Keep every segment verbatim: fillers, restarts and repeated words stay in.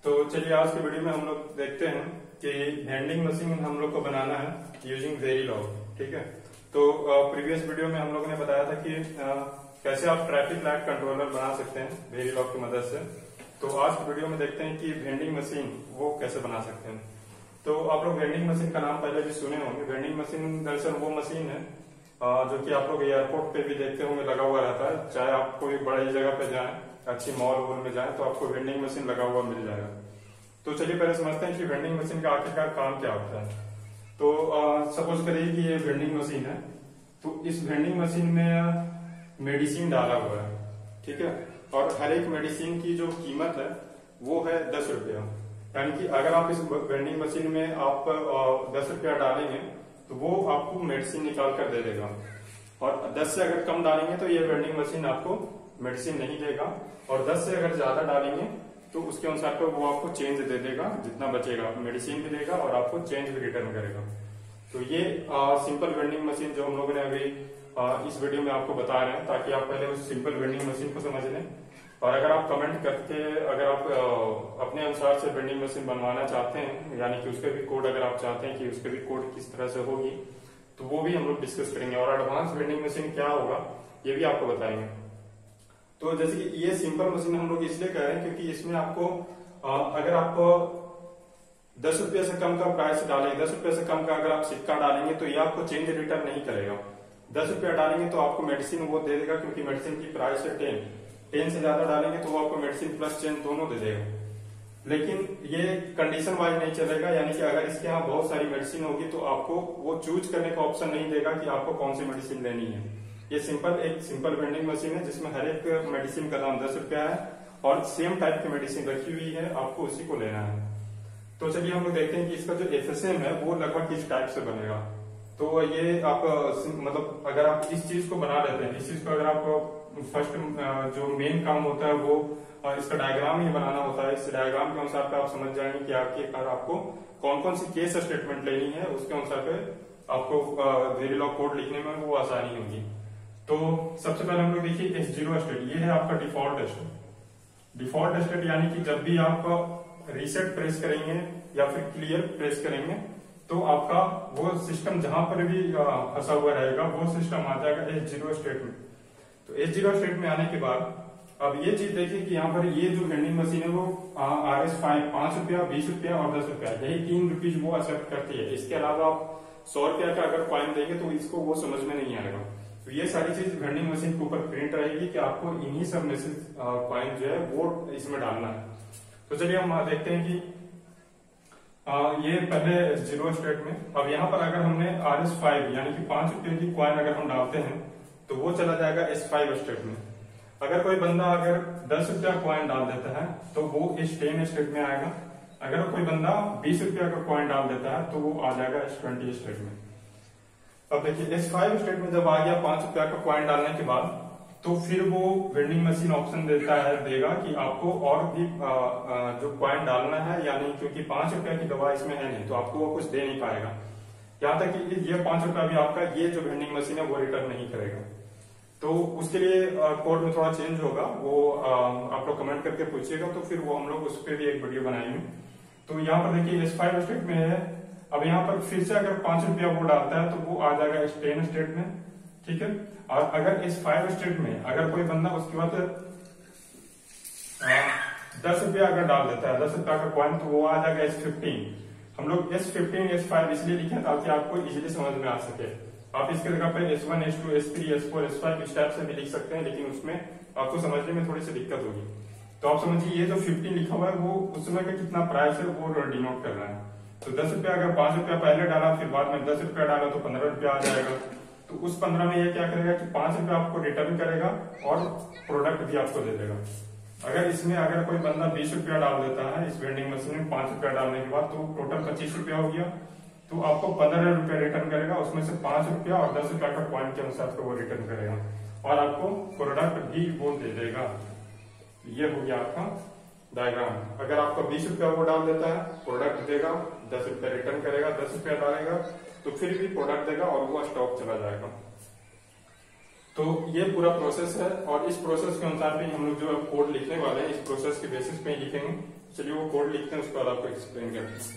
तो चलिए आज के वीडियो में हम लोग देखते हैं कि वेंडिंग मशीन हम लोग को बनाना है यूजिंग वेरीलॉग। ठीक है, तो प्रीवियस वीडियो में हम लोगों ने बताया था कि आ, कैसे आप ट्रैफिक लाइट कंट्रोलर बना सकते हैं वेरीलॉग की मदद से। तो आज के वीडियो में देखते हैं कि वेंडिंग मशीन वो कैसे बना सकते हैं। तो आप लोग वेंडिंग मशीन का नाम पहले भी सुने होंगे। वेंडिंग मशीन दरअसल वो मशीन है आ, जो कि आप लोग एयरपोर्ट पे भी देखते होंगे लगा हुआ रहता है। चाहे आप कोई बड़ी जगह पे जाएं, अच्छी मॉल वॉल में जाएं, तो आपको वेंडिंग मशीन लगा हुआ मिल जाएगा। तो चलिए पहले समझते हैं कि वेंडिंग मशीन का आखिरकार काम क्या होता है। तो सपोज करिए कि ये वेंडिंग मशीन है, तो इस वेंडिंग मशीन में मेडिसिन डाला हुआ है। ठीक है, और हर एक मेडिसिन की जो कीमत है वो है दस रुपया। यानी कि अगर आप इस वेंडिंग मशीन में आप दस रुपया डालेंगे तो वो आपको मेडिसिन निकाल कर दे देगा, और दस से अगर कम डालेंगे तो ये वेंडिंग मशीन आपको मेडिसिन नहीं देगा, और दस से अगर ज्यादा डालेंगे तो उसके अनुसार तो वो आपको चेंज दे देगा, जितना बचेगा मेडिसिन भी देगा और आपको चेंज भी रिटर्न करेगा। तो ये आ, सिंपल वेंडिंग मशीन जो हम लोगों ने अभी आ, इस वीडियो में आपको बता रहे हैं, ताकि आप पहले उस सिंपल वेंडिंग मशीन को समझ लें। और अगर आप कमेंट करके अगर आप आ, अपने अनुसार से वेंडिंग मशीन बनवाना चाहते हैं, यानी कि उसके भी कोड अगर आप चाहते हैं कि उसके भी कोड किस तरह से होगी, तो वो भी हम लोग डिस्कस करेंगे। और एडवांस वेंडिंग मशीन क्या होगा ये भी आपको बताएंगे। तो जैसे कि ये सिंपल मशीन हम लोग इसलिए कह रहे हैं क्योंकि इसमें आपको आ, अगर आप दस रुपये से कम का प्राइस डालेंगे, दस रुपये से कम का अगर आप सिक्का डालेंगे तो ये आपको चेंज रिटर्न नहीं करेगा। दस रुपया डालेंगे तो आपको मेडिसिन वो दे देगा, क्योंकि मेडिसिन की प्राइस है टेन। टेन से ज्यादा डालेंगे तो वो आपको मेडिसिन प्लस चेंज दोनों दे देगा। लेकिन ये कंडीशन वाइज नहीं चलेगा, यानी कि अगर इसके यहाँ बहुत सारी मेडिसिन होगी तो आपको वो चूज करने का ऑप्शन नहीं देगा कि आपको कौन सी मेडिसिन लेनी है। ये सिंपल एक सिंपल वेंडिंग मशीन है जिसमें हर एक मेडिसिन का दाम दस रुपया है, और सेम टाइप की मेडिसिन रखी हुई है, आपको उसी को लेना है। तो चलिए हम लोग देखते हैं कि इसका जो एफएसएम है वो लगभग किस टाइप से बनेगा। तो ये आप मतलब अगर आप इस चीज को बना लेते हैं, इस चीज को अगर आप फर्स्ट जो मेन काम होता है वो इसका डायग्राम ही बनाना होता है। इस डायग्राम के अनुसार पे आप समझ जाएंगे कि आखिरकार आपको कौन कौन सी केस स्टेटमेंट लेनी है, उसके अनुसार पे आपको वेरीलॉग कोड लिखने में वो आसानी होगी। तो सबसे पहले हम लोग देखिए एस जीरो स्टेट, ये है आपका डिफॉल्ट स्टेट। डिफॉल्ट स्टेट यानी कि जब भी आप रीसेट प्रेस करेंगे या फिर क्लियर प्रेस करेंगे तो आपका वो सिस्टम जहां पर भी फंसा हुआ रहेगा वो सिस्टम आ जाएगा एस जीरो स्टेट में। तो एस जीरो स्टेट में आने के बाद अब ये चीज देखिए कि यहाँ पर ये जो वेंडिंग मशीन है वो आर एस फाइव पांच रुपया, बीस रुपया और दस रुपया, यही तीन रुपीज वो एक्सेप्ट करती है। इसके अलावा आप सौ रुपया का अगर कॉइन देंगे तो इसको वो समझ में नहीं आएगा। तो ये सारी चीज वेंडिंग मशीन के ऊपर प्रिंट रहेगी कि आपको इन्हीं सब में से कॉइन जो है वो इसमें डालना है। तो चलिए हम देखते हैं कि आ, ये पहले जीरो स्टेट में। अब यहाँ पर अगर हमने आर एस फाइव यानी कि पांच रुपए की कॉइन अगर हम डालते हैं तो वो चला जाएगा एस फाइव स्टेट में। अगर कोई बंदा अगर दस रुपया कॉइन डाल देता है तो वो एस टेन स्टेट में आएगा। अगर कोई बंदा बीस रुपया का कॉइन डाल देता है तो वो आ जाएगा एस ट्वेंटी स्टेट में। अब देखिए एस फाइव स्टेट में जब आ गया पांच रुपया का कॉइन डालने के बाद, तो फिर वो वेंडिंग मशीन ऑप्शन देता है देगा कि आपको और भी आ, आ, जो कॉइन डालना है, यानी क्योंकि पांच रुपया की दवा इसमें है नहीं तो आपको वो कुछ दे नहीं पाएगा। यहाँ तक कि ये पांच रुपया भी आपका ये जो वेंडिंग मशीन है वो रिटर्न नहीं करेगा। तो उसके लिए कोड में थोड़ा चेंज होगा, वो आ, आप लोग कमेंट करके पूछिएगा, तो फिर वो हम लोग उस पर भी एक वीडियो बनाएंगे। तो यहाँ पर देखिए एस फाइव स्टेट में है। अब यहाँ पर फिर से अगर पांच रुपया वो डालता है तो वो आ जाएगा एस टेन स्टेट में। ठीक है, और अगर एस फाइव स्टेट में अगर कोई बंदा उसके बाद दस रुपया अगर डाल देता है, दस रुपया का कॉइन, तो वो आ जाएगा एस फिफ्टीन। हम लोग एस फिफ्टीन एस फाइव इसलिए लिखे ताकि आपको इजीली समझ में आ सके। आप इसके जगह पे S one S two S three S four S five इस टाइप से भी लिख सकते हैं, लेकिन उसमें आपको समझने में थोड़ी सी दिक्कत होगी। तो आप समझिए ये जो फिफ्टीन लिखा हुआ है वो उस समय का कितना प्राइस है वो डिनोट कर रहा है। तो दस रुपया अगर पांच रुपया पहले डाला फिर बाद में दस रुपया डाला तो पंद्रह रुपया आ जाएगा। तो उस पंद्रह में ये क्या करेगा कि पांच रुपया आपको रिटर्न करेगा और प्रोडक्ट भी आपको दे देगा। अगर इसमें अगर कोई बंदा बीस रुपया डाल देता है इस वेंडिंग मशीन में पांच रुपया डालने के बाद, तो टोटल पच्चीस रुपया हो गया। तो आपको पंद्रह रुपया रिटर्न करेगा, उसमें से पांच रुपया और दस रुपया का पॉइंट के अनुसार वो रिटर्न करेगा, और आपको प्रोडक्ट भी वो दे देगा। ये हो गया आपका डायग्राम। अगर आपका बीस रुपया वो डाल देता है प्रोडक्ट देगा, दस रुपया रिटर्न करेगा, दस रुपया डालेगा तो फिर भी प्रोडक्ट देगा और वो स्टॉक चला जाएगा। तो ये पूरा प्रोसेस है, और इस प्रोसेस के अनुसार भी हम लोग जो कोड लिखने वाले हैं इस प्रोसेस के बेसिस पे ही लिखेंगे चलिए वो कोड लिखते हैं, उसके बाद आपको एक्सप्लेन करते हैं।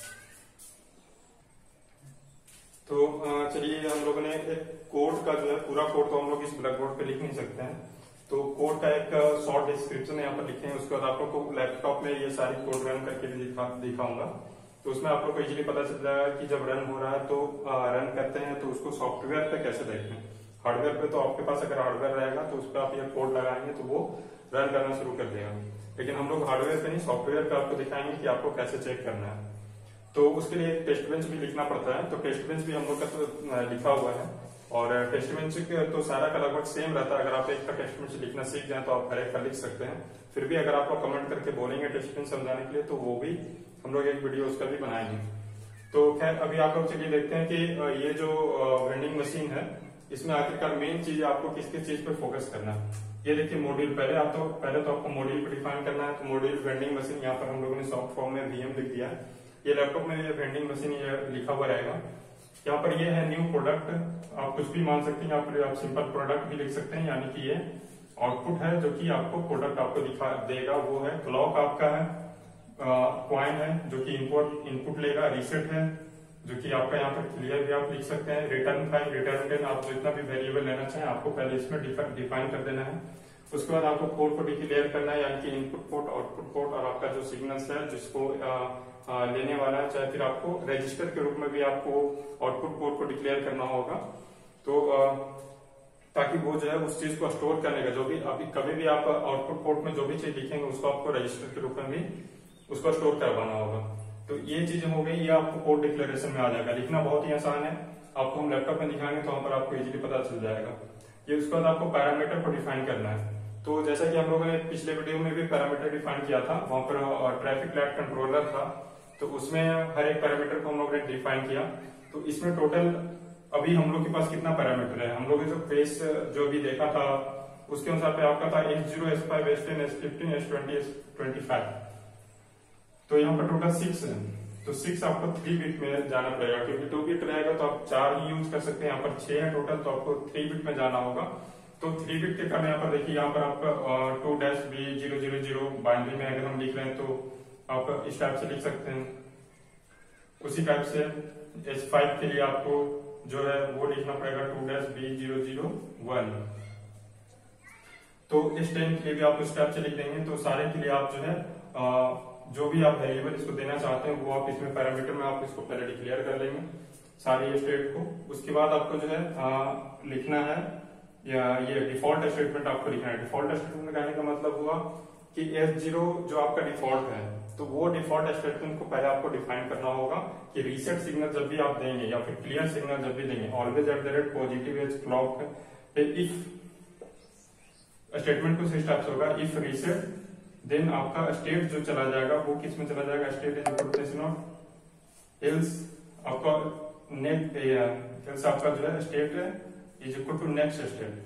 तो चलिए हम लोगों ने एक कोड का जो है पूरा कोड तो हम लोग इस ब्लैक बोर्ड पे लिख नहीं सकते हैं, तो कोड का एक शॉर्ट डिस्क्रिप्शन यहाँ पर लिखे हैं। उसके बाद आप लोग को लैपटॉप में ये सारी कोड रन करके भी दिखा दिखाऊंगा, तो उसमें आप लोग को इजीली पता चल जाएगा कि जब रन हो रहा है तो रन करते हैं तो उसको सॉफ्टवेयर पे कैसे देखते हैं। हार्डवेयर पे तो आपके पास अगर हार्डवेयर रहेगा तो उस पर आप ये कोड लगाएंगे तो वो रन करना शुरू कर देगा, लेकिन हम लोग हार्डवेयर पे नहीं सॉफ्टवेयर पे आपको दिखाएंगे कि आपको कैसे चेक करना है। तो उसके लिए टेस्ट बेंच भी लिखना पड़ता है, तो टेस्ट बेंच भी हम लोग का तो लिखा हुआ है, और टेस्ट बेंच तो सारा का लगभग सेम रहता है। अगर आप एक का टेस्ट बेंच लिखना सीख जाए तो आप हर एक का लिख सकते हैं। फिर भी अगर आप लोग कमेंट करके बोलेंगे टेस्ट बेंच समझाने के लिए तो वो भी हम लोग एक वीडियो उसका भी बनाएंगे। तो खैर अभी आप लोग चलिए देखते हैं कि ये जो वेंडिंग मशीन है इसमें आखिरकार मेन चीज आपको किस किस चीज पे फोकस करना है। ये देखिए मॉड्यूल, पहले आप तो पहले तो आपको मॉड्यूल को डिफाइन करना है। तो मॉड्यूल वेंडिंग मशीन यहाँ पर हम लोगों ने सॉफ्ट फॉर्म में वीएम लिख दिया। ये लैपटॉप में ये वेंडिंग मशीन ये लिखा हुआ रहेगा। यहाँ पर ये है न्यू प्रोडक्ट, आप कुछ भी मान सकते हैं, यहाँ पर आप सिंपल प्रोडक्ट भी लिख सकते हैं, यानी कि ये आउटपुट है जो कि आपको प्रोडक्ट आपको दिखा देगा वो है। क्लॉक आपका है, क्वाइन है जो कि इनपुट इनपुट लेगा, रीसेट है जो कि आपका यहाँ पर क्लियर भी आप लिख सकते हैं, रिटर्न फाइल, रिटर्न टेन, आप जितना भी वेरिएबल लेना चाहें आपको पहले इसमें डिफाइन कर देना है। उसके बाद आपको पोर्ट को डिक्लेयर करना है, यानी कि इनपुट पोर्ट, आउटपुट पोर्ट, और आपका जो सिग्नल्स है जिसको आ, आ, लेने वाला है, चाहे फिर आपको रजिस्टर के रूप में भी आपको आउटपुट पोर्ट को डिक्लेयर करना होगा। तो आ, ताकि वो जो है उस चीज को स्टोर करने का, जो भी अभी कभी भी आप आउटपुट पोर्ट में जो भी चीज लिखेंगे उसको आपको रजिस्टर के रूप में भी उसको स्टोर करवाना होगा। तो ये चीजें हो गई, ये आपको कोड डिक्लेरेशन में आ जाएगा। लिखना बहुत ही आसान है, आपको हम लैपटॉप में दिखाएंगे तो वहां पर आपको इजीली पता चल जाएगा। ये उसके बाद आपको पैरामीटर को डिफाइन करना है। तो जैसा कि हम लोगों ने पिछले वीडियो में भी पैरामीटर डिफाइन किया था, वहां पर ट्रैफिक लाइट कंट्रोलर था, तो उसमें हर एक पैरामीटर को हम लोग ने डिफाइन किया। तो इसमें टोटल अभी हम लोग के पास कितना पैरामीटर है, हम लोग जो बेस जो भी देखा था उसके अनुसार पे आपका था S zero, S five, S ten, S fifteen, S twenty, S twenty five. तो यहाँ पर टोटल सिक्स है, तो सिक्स आपको थ्री बिट में जाना पड़ेगा, क्योंकि टू बिट रहेगा तो आप चार ही यूज कर सकते हैं। यहाँ पर छह है टोटल, तो आपको थ्री बिट में जाना होगा। तो थ्री बिट के कारण यहाँ पर देखिए, यहाँ पर आपका two dash B zero zero zero binary में अगर हम लिख रहे हैं तो आप इस टाइप से लिख सकते हैं। उसी टाइप से एस फाइव के लिए आपको जो है वो लिखना पड़ेगा two dash B zero zero one. तो इस टेन के लिए भी आप इस टाइप से लिख देंगे। तो सारे के लिए आप जो है आ, जो भी आप वेरिएबल इसको देना चाहते हैं वो आप इसमें पैरामीटर में आप इसको पहले डिक्लेयर कर लेंगे सारी स्टेट को। उसके बाद आपको जो है आ, लिखना है या ये डिफॉल्ट स्टेटमेंट आपको लिखना है। डिफॉल्ट स्टेटमेंट कहने का मतलब हुआ कि एस जीरो जो आपका डिफॉल्ट है, तो वो डिफॉल्ट स्टेटमेंट को पहले आपको डिफाइन करना होगा कि रीसेट सिग्नल जब भी आप देंगे या फिर क्लियर सिग्नल जब भी देंगे, always at the rate positive edge clock. If statement कुछ इस टाइप से होगा, इफ रीसेट देन आपका स्टेट जो चला जाएगा वो किस में चला जाएगा, state is equal to not else आपका नेक्स्ट एल्स आपका जो है state is equal to next state.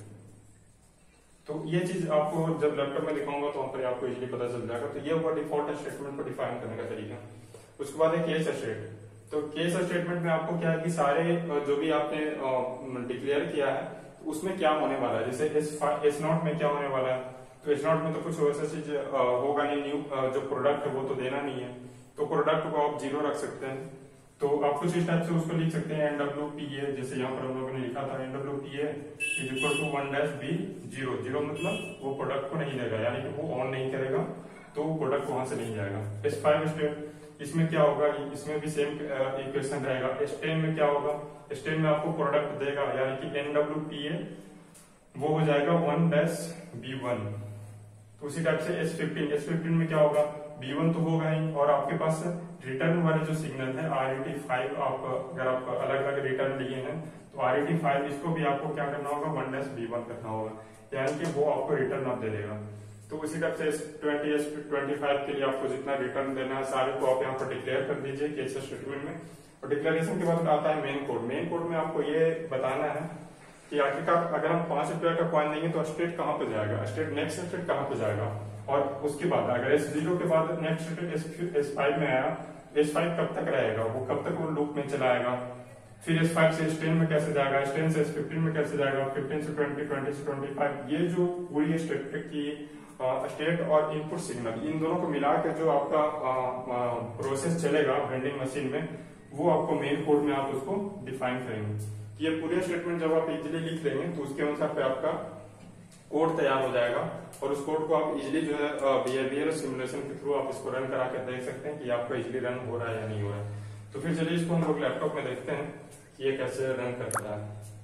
तो ये चीज आपको जब लैपटॉप में दिखाऊंगा तो वहां पर आपको इजीली पता चल जाएगा। तो ये हुआ डिफॉल्ट स्टेटमेंट को डिफाइन करने का तरीका। उसके बाद है केस स्टेट। तो केस स्टेटमेंट में आपको क्या है कि सारे जो भी आपने डिक्लेयर किया है उसमें क्या होने वाला है। जैसे एस एस नॉट में क्या होने वाला है, तो एस नॉट में तो कुछ वैसा चीज होगा नहीं, न्यू जो प्रोडक्ट है वो तो देना नहीं है, तो प्रोडक्ट को आप जीरो रख सकते हैं। तो आप कुछ इस टाइप से उसको लिख सकते हैं, एन डब्ल्यू पी ए, जैसे यहाँ पर हम लोगों ने लिखा था N W P A is equal to one dash B zero. Zero मतलब वो प्रोडक्ट को नहीं देगा, यानी कि वो ऑन नहीं करेगा तो वो प्रोडक्ट वहां से नहीं जाएगा। एस फाइव स्टेट इसमें क्या होगा, इसमें भी सेम इक्वेशन रहेगा। एस टेन में क्या होगा, एस टेन में आपको प्रोडक्ट देगा, यानी कि एन डब्ल्यू पी ए वो हो जाएगा वन डैश बी वन। तो उसी टाइप से एस फिफ्टीन, एस फिफ्टीन में क्या होगा, बी वन तो होगा ही, और आपके पास रिटर्न वाले जो सिग्नल है आर ई टी फाइव, आप अगर आप अलग अलग रिटर्न लिए हैं तो आर ई टी फाइव इसको भी आपको क्या करना होगा, वन डैश बी वन करना होगा, यानी कि वो आपको रिटर्न आप दे देगा। तो उसी टाइप से S twenty, S twenty five के लिए आपको जितना रिटर्न देना है सारे को आप यहाँ पर डिक्लेयर कर दीजिए केस स्टेटमेंट में। और डिक्लेरेशन के बाद आता है मेन कोड। मेन कोड में आपको ये बताना है कि आखिरकार अगर हम पांच रुपया का कॉइन देंगे तो स्टेट कहाँ पे जाएगा, स्टेट नेक्स्ट स्टेट कहाँ पे जाएगा, और उसके बाद अगर एस जीरो के बाद नेक्स्ट स्टेट एस फाइव में आया, एस फाइव कब तक रहेगा, वो कब तक वो लूप में चलाएगा, फिर एस फाइव से एस टेन में कैसे जाएगा, एस टेन से एस फिफ्टीन में कैसे जाएगा, फिफ्टीन से ट्वेंटी, ट्वेंटी से ट्वेंटी फाइव। ये जो पूरी स्टेट की स्टेट और इनपुट सिग्नल, इन दोनों को मिला के जो आपका प्रोसेस चलेगा वेंडिंग मशीन में, वो आपको मेन कोड में आप उसको डिफाइन करेंगे। ये पूरे स्टेटमेंट जब आप इजिली लिख देंगे तो उसके अनुसार पे आपका कोड तैयार हो जाएगा और उस कोड को आप इजिली जो है बिहेवियर सिमुलेशन के थ्रू आप इसको रन करा के देख सकते हैं कि आपका इजिली रन हो रहा है या नहीं हो रहा है। तो फिर चलिए इसको हम लोग लैपटॉप में देखते हैं कि ये कैसे रन करता है।